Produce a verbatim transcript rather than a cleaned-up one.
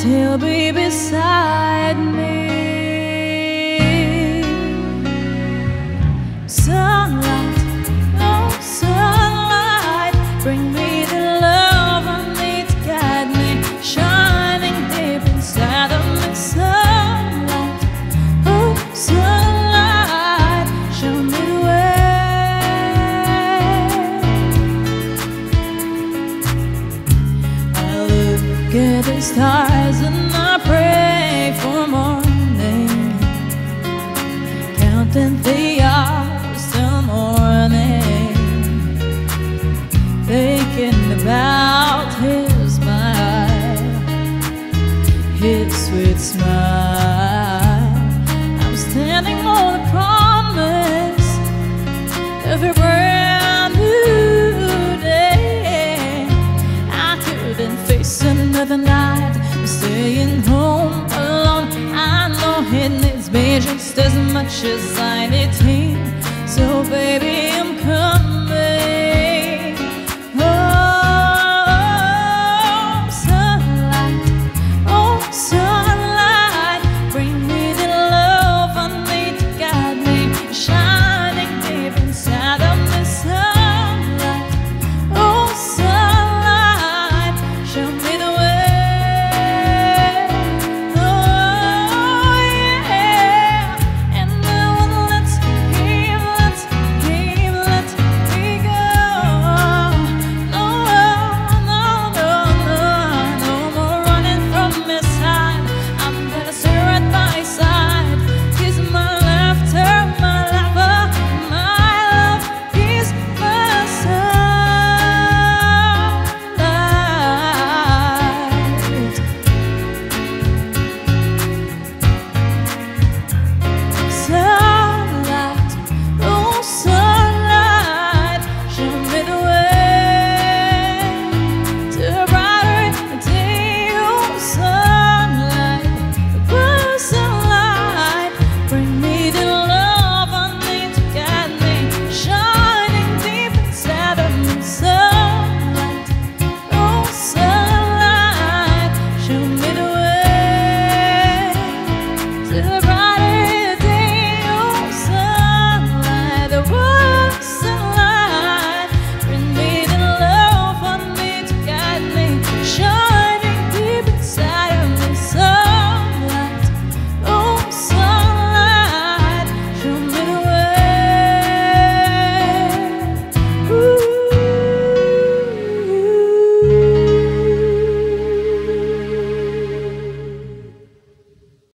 he'll be beside me. Sunlight, oh sunlight, bring me the love I need to guide me, shining deep inside of me. Sunlight, oh sunlight, show me the way. I look at the stars and I pray for morning, counting the hours till morning, thinking about his smile, his sweet smile. I'm standing on a promise of a brand new day. I couldn't face another night staying home alone. I know he needs me just as much as I